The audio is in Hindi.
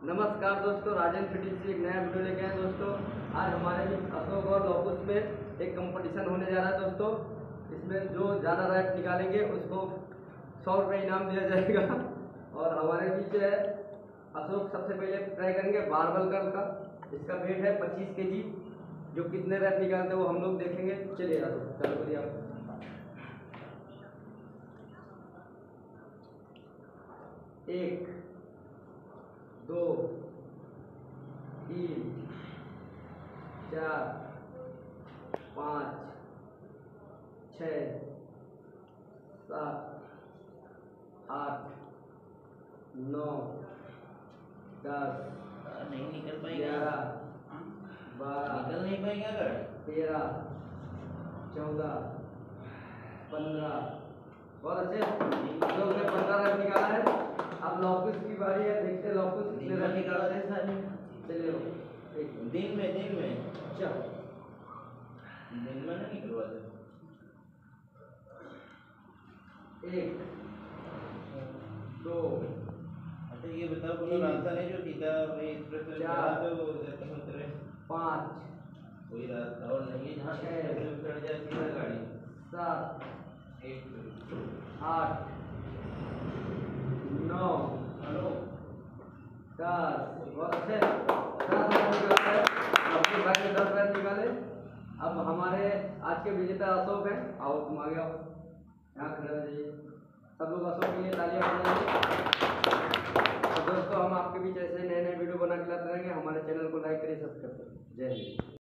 नमस्कार दोस्तों, राजन फिटिंग से एक नया वीडियो लेके आए दोस्तों। आज हमारे बीच अशोक और लोकुस में एक कंपटीशन होने जा रहा है दोस्तों। इसमें जो ज़्यादा रैप निकालेंगे उसको 100 रुपये इनाम दिया जाएगा। और हमारे बीच है अशोक। सबसे पहले ट्राई करेंगे बारबल कर्ल का। इसका वेट है 25 kg। जो कितने रैप निकालते हैं वो हम लोग देखेंगे। चलिए अशोक चालू करिए आप। 1 2 3 4 5 6 7 8 9 10 नहीं निकल पाएगा। 11 12 निकल नहीं पाएगा अगर 13 14 15। बहुत अच्छे, हम लोग ने 15 रन निकाला है। अब लोकुस की बारी है, देखते हैं लोकुस कितने रन निकालते हैं। चलिए दिन में चलो दिन में नहीं निकलवाते। 1 2 अच्छा ये बताओ, बोलो रास्ता है जो सीधा वही एक्सप्रेस वे जा रहा है, वो जैसे उतरे 5 वही रास्ता और नहीं है जहाँ से चढ़ जाए सीधा गाड़ी। 7 एक 8 9 हेलो 10। बहुत अच्छे, 10 रन निकाले अपने भाई ने 10 रन निकाले। अब हमारे आज के विजेता अशोक हैं। आओ तुम आगे आओ, यहाँ खड़े हो जाइए। सब लोग अशोक के लिए तालियां बजाइए। तो दोस्तों, हम आपके बीच ऐसे नए नए वीडियो बना के लाते रहेंगे। हमारे चैनल को लाइक करिए, सब्सक्राइब करिए। जय हिंद।